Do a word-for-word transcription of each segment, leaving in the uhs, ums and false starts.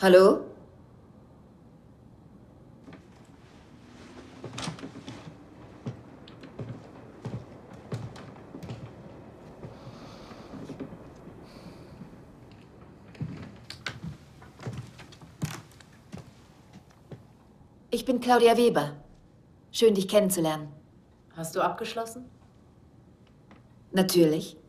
Hallo? Ich bin Claudia Weber. Schön, dich kennenzulernen. Hast du abgeschlossen? Natürlich.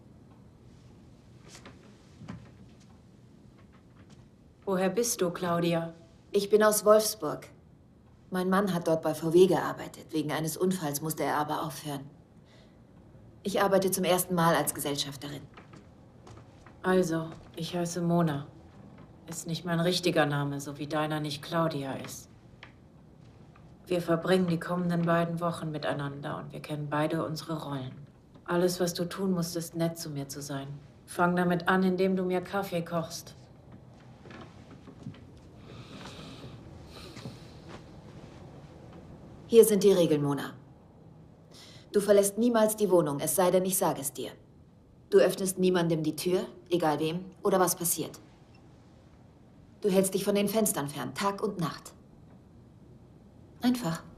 Woher bist du, Claudia? Ich bin aus Wolfsburg. Mein Mann hat dort bei V W gearbeitet. Wegen eines Unfalls musste er aber aufhören. Ich arbeite zum ersten Mal als Gesellschafterin. Also, ich heiße Mona. Ist nicht mein richtiger Name, so wie deiner nicht Claudia ist. Wir verbringen die kommenden beiden Wochen miteinander und wir kennen beide unsere Rollen. Alles, was du tun musst, ist nett zu mir zu sein. Fang damit an, indem du mir Kaffee kochst. Hier sind die Regeln, Mona. Du verlässt niemals die Wohnung, es sei denn, ich sage es dir. Du öffnest niemandem die Tür, egal wem, oder was passiert. Du hältst dich von den Fenstern fern, Tag und Nacht. Einfach.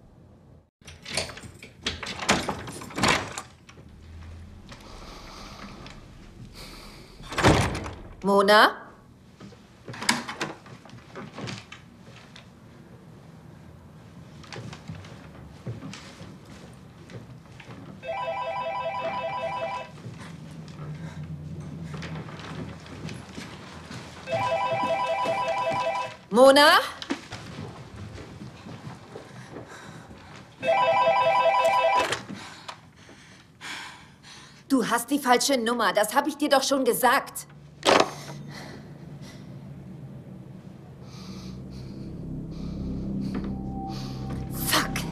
Mona? Mona? Du hast die falsche Nummer, das habe ich dir doch schon gesagt. Fuck.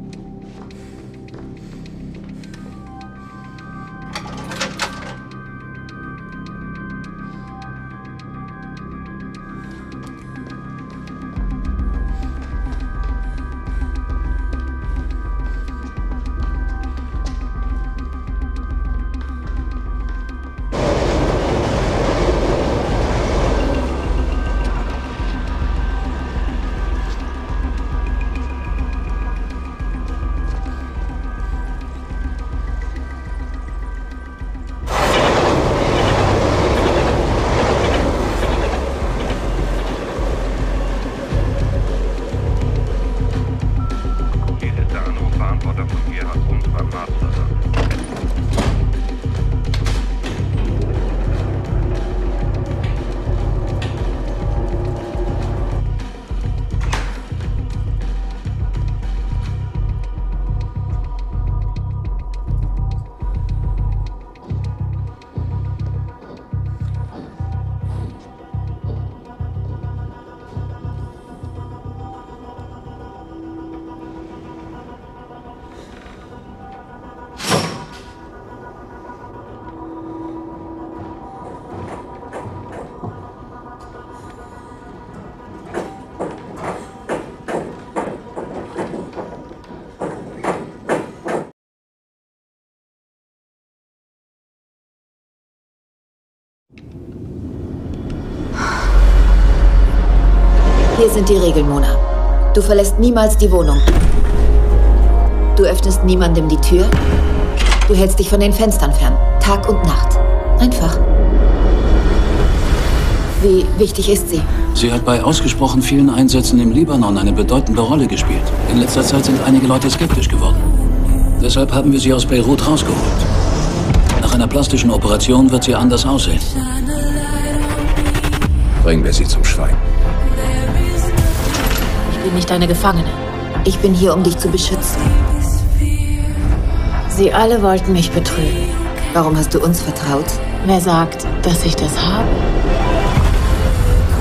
Hier sind die Regeln, Mona. Du verlässt niemals die Wohnung. Du öffnest niemandem die Tür. Du hältst dich von den Fenstern fern, Tag und Nacht. Einfach. Wie wichtig ist sie? Sie hat bei ausgesprochen vielen Einsätzen im Libanon eine bedeutende Rolle gespielt. In letzter Zeit sind einige Leute skeptisch geworden. Deshalb haben wir sie aus Beirut rausgeholt. Nach einer plastischen Operation wird sie anders aussehen. Bringen wir sie zum Schweigen. Ich bin nicht deine Gefangene. Ich bin hier, um dich zu beschützen. Sie alle wollten mich betrügen. Warum hast du uns vertraut? Wer sagt, dass ich das habe?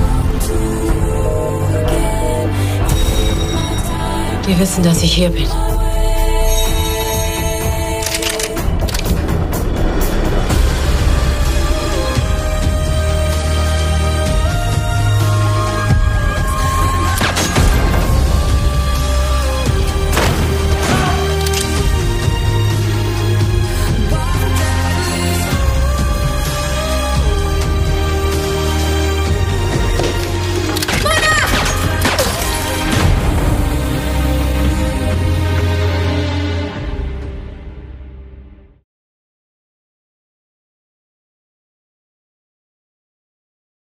Die wissen, dass ich hier bin.